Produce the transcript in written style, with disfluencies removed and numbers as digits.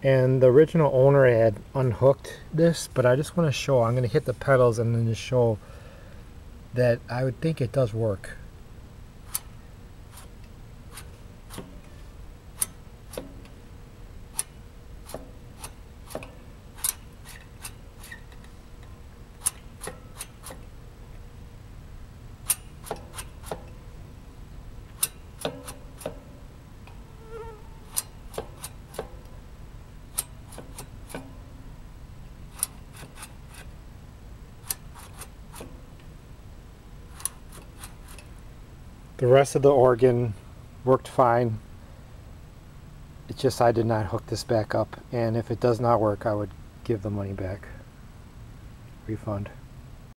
And the original owner had unhooked this, but I just want to show, I'm going to hit the pedals and then just show that I would think it does work. The rest of the organ worked fine. It's just I did not hook this back up, and if it does not work, I would give the money back. Refund.